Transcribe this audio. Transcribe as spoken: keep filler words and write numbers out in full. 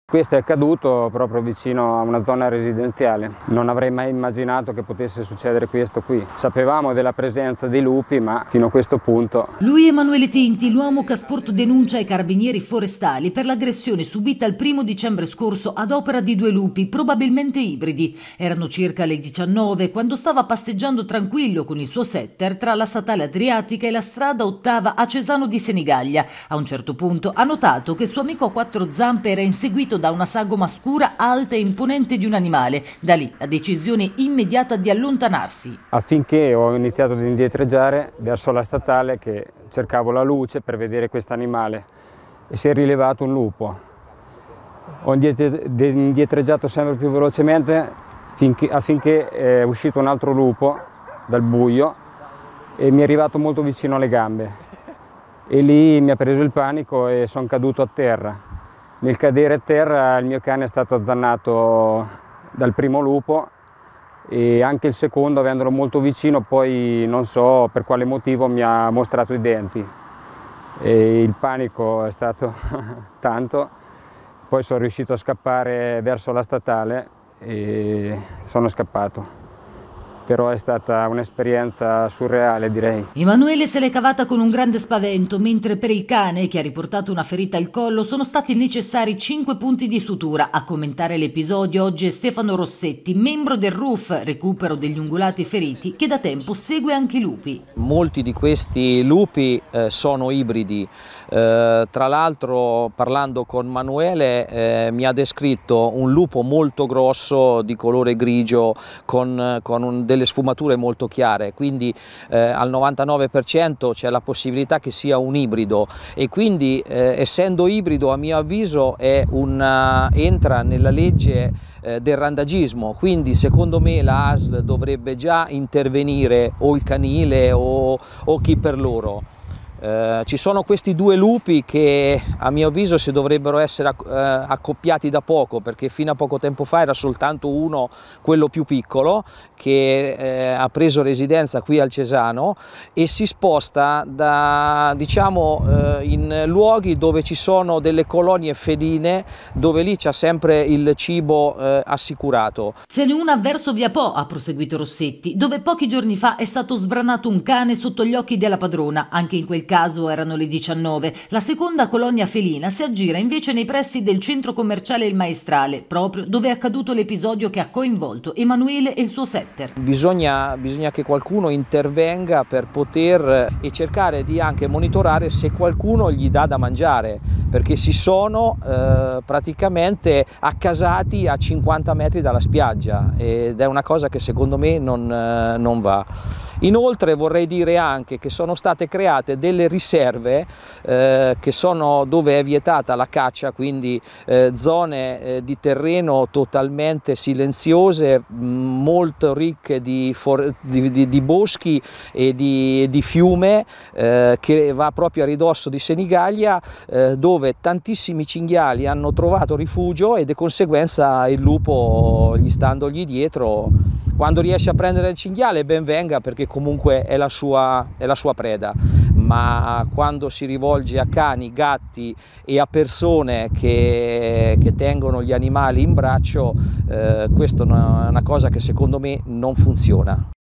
Questo è accaduto proprio vicino a una zona residenziale. Non avrei mai immaginato che potesse succedere questo qui. Sapevamo della presenza dei lupi, ma fino a questo punto. Lui Emanuele Tinti, l'uomo che ha sporto denuncia ai carabinieri forestali per l'aggressione subita il primo dicembre scorso ad opera di due lupi, probabilmente ibridi. Erano circa le diciannove quando stava passeggiando tranquillo con il suo setter tra la statale Adriatica e la strada ottava a Cesano di Senigallia. A un certo punto ha notato che il suo amico a quattro zampe era inseguito da una sagoma scura alta e imponente di un animale. Da lì la decisione immediata di allontanarsi. Affinché ho iniziato ad indietreggiare verso la statale, che cercavo la luce per vedere questo animale, e si è rilevato un lupo. Ho indietreggiato sempre più velocemente finché, affinché è uscito un altro lupo dal buio e mi è arrivato molto vicino alle gambe. E lì mi ha preso il panico e sono caduto a terra. Nel cadere a terra il mio cane è stato azzannato dal primo lupo e anche il secondo, avendolo molto vicino, poi non so per quale motivo mi ha mostrato i denti. E il panico è stato tanto, poi sono riuscito a scappare verso la statale e sono scappato. Però è stata un'esperienza surreale, direi. Emanuele se l'è cavata con un grande spavento, mentre per il cane, che ha riportato una ferita al collo, sono stati necessari cinque punti di sutura. A commentare l'episodio oggi è Stefano Rossetti, membro del R U F, recupero degli ungulati feriti, che da tempo segue anche i lupi. Molti di questi lupi eh, sono ibridi. Eh, tra l'altro, parlando con Manuele, eh, mi ha descritto un lupo molto grosso, di colore grigio, con, con un delle sfumature molto chiare, quindi eh, al novantanove per cento c'è la possibilità che sia un ibrido e quindi eh, essendo ibrido, a mio avviso è una, entra nella legge eh, del randagismo, quindi secondo me la A S L dovrebbe già intervenire, o il canile o, o chi per loro. Eh, ci sono questi due lupi che a mio avviso si dovrebbero essere eh, accoppiati da poco, perché fino a poco tempo fa era soltanto uno, quello più piccolo, che eh, ha preso residenza qui al Cesano e si sposta da, diciamo, eh, in luoghi dove ci sono delle colonie feline, dove lì c'è sempre il cibo eh, assicurato. Ce n'è una verso via Po, ha proseguito Rossetti, dove pochi giorni fa è stato sbranato un cane sotto gli occhi della padrona. Anche in quel caso erano le diciannove. La seconda colonia felina si aggira invece nei pressi del centro commerciale Il Maestrale, proprio dove è accaduto l'episodio che ha coinvolto Emanuele e il suo setter. Bisogna, bisogna che qualcuno intervenga per poter e cercare di anche monitorare se qualcuno gli dà da mangiare, perché si sono eh, praticamente accasati a cinquanta metri dalla spiaggia ed è una cosa che secondo me non, eh, non va. Inoltre vorrei dire anche che sono state create delle riserve eh, che sono dove è vietata la caccia, quindi eh, zone eh, di terreno totalmente silenziose, mh, molto ricche di, di, di, di boschi e di, di fiume, eh, che va proprio a ridosso di Senigallia, eh, dove tantissimi cinghiali hanno trovato rifugio e di conseguenza il lupo, gli standogli dietro, quando riesce a prendere il cinghiale ben venga, perché comunque è la sua, è la sua preda, ma quando si rivolge a cani, gatti e a persone che, che tengono gli animali in braccio, eh, questa è una, una cosa che secondo me non funziona.